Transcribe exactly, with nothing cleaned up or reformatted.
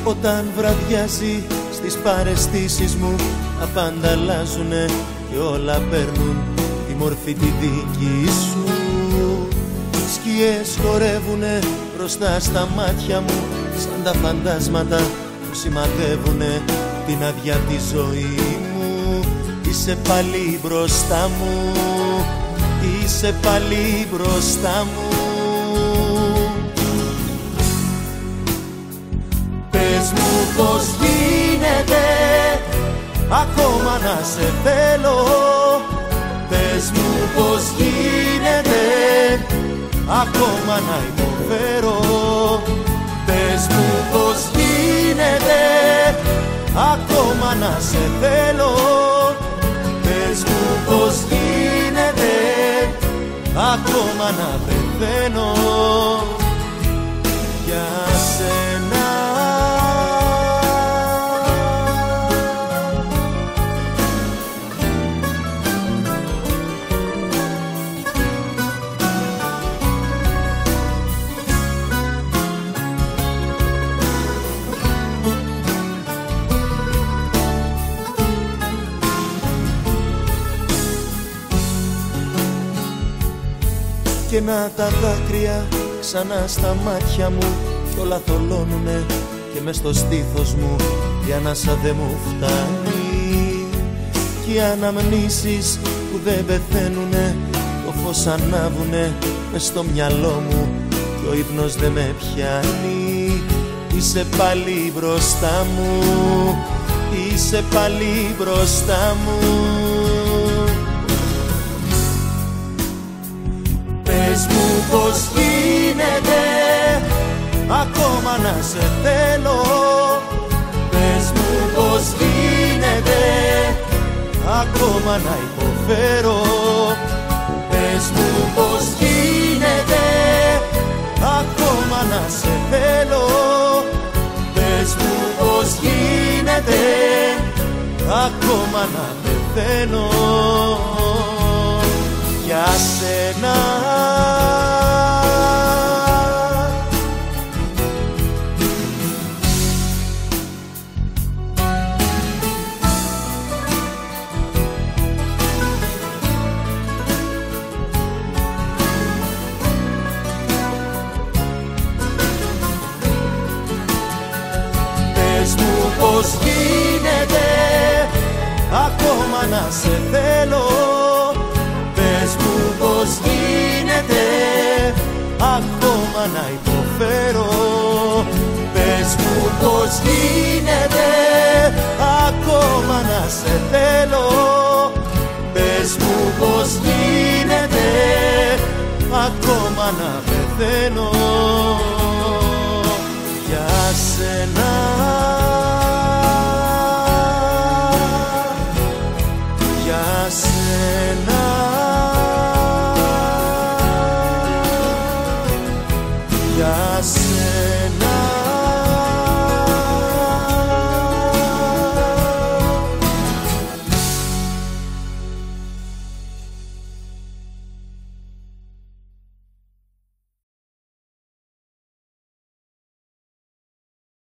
Όταν βραδιάζει στις παραισθήσεις μου, τα πάντα αλλάζουνε και όλα παίρνουν τη μορφή τη δική σου. Σκιές χορεύουνε μπροστά στα μάτια μου, σαν τα φαντάσματα που σημαδεύουνε την άδεια τη ζωή μου. Είσαι πάλι μπροστά μου, είσαι πάλι μπροστά μου. Πες μου πως γίνεται ακόμα να σε θέλω. Πες μου πως γίνεται ακόμα να υποφέρω. Πες μου πως γίνεται ακόμα να σε θέλω. Πες μου πως γίνεται ακόμα να πεθαίνω για σένα. Και να τα δάκρυα ξανά στα μάτια μου κι όλα θολώνουνε και μες στο στήθος μου η ανάσα δε μου φτάνει. Κι οι αναμνήσεις που δεν πεθαίνουνε, το φως ανάβουνε μες στο μυαλό μου κι ο ύπνος δε με πιάνει. Είσαι πάλι μπροστά μου, είσαι πάλι μπροστά μου. Πες μου πως γίνεται ακόμα να σε θέλω. Πες μου πως γίνεται ακόμα να υποφέρω. Πες μου πως γίνεται ακόμα να σε θέλω. Πες μου πως γίνεται ακόμα να πεθαίνω για σένα. Πες μου πως γίνεται ακόμα να σε θέλω. Πες μου πως γίνεται ακόμα να υποφέρω. Πες μου πως γίνεται ακόμα να σε θέλω. Πες μου πως γίνεται ακόμα να πεθαίνω για σένα. Για σένα. Για σένα.